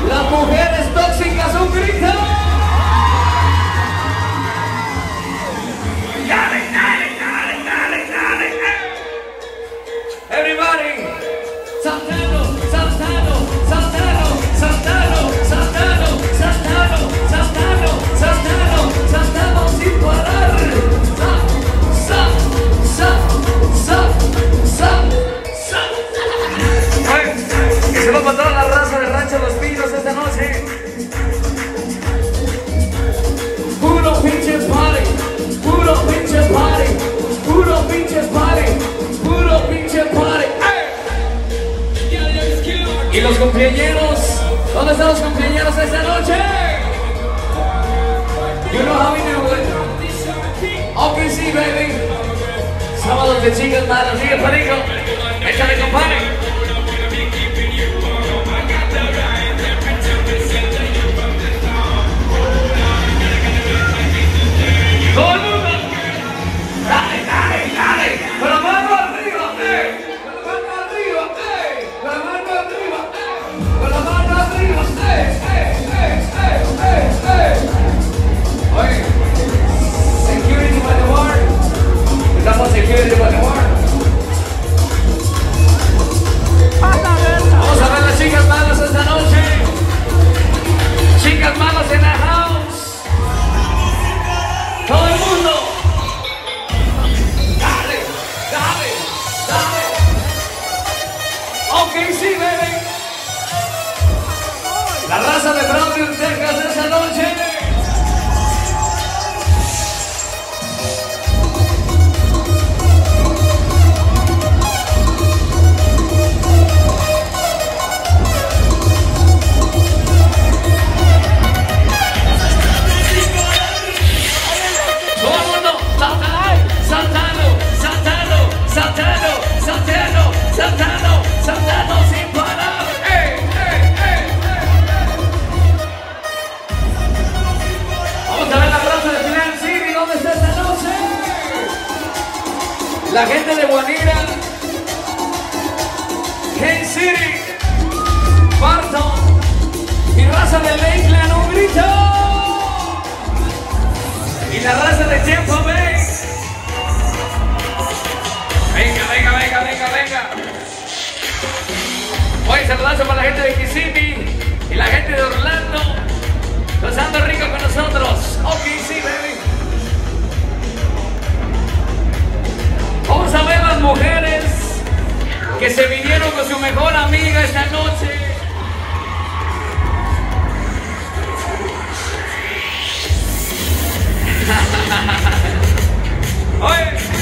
Las mujeres tóxicas, un grito. Dale, dale, dale, dale, dale. Everybody, saltando, saltando, saltando, saltando, saltando, saltando, saltando, saltando, saltando sin parar. Sal, sal, sal, sal, sal, sal. Que se va a matar la raza de Rancho Los Pinos esta noche. Puro pinche party, puro pinche party, puro pinche party, puro pinche party. Y los cumpleañeros, ¿dónde están los cumpleañeros esta noche? You know how we do it. Okay, sí, baby. Sábados de chicas malas, sigue el perico. Échale, compadre. Todo el mundo. Dale, dale, dale. Con la mano arriba, Con la mano arriba, Con la mano arriba, Con la mano arriba, Oye, security by the bar. Estamos security by the bar. Vamos a ver las chicas malas esta noche. Chicas malas en la house. Todo el mundo. Dale, dale, dale. Ok, sí, baby. La raza de Brownsville, Texas esta noche. Saltando sin parar. Vamos a ver la raza de Plan City, ¿dónde está esta noche? La gente de Guanira, Kansas City, Barton y raza de Lakeland, un grito. Y la raza de Tampa Bay. Venga, venga, venga, venga, venga. Hoy saludazo para la gente de Kissimmee y la gente de Orlando, pasando rico con nosotros. Ok, sí, baby. Vamos a ver las mujeres que se vinieron con su mejor amiga esta noche. Oye.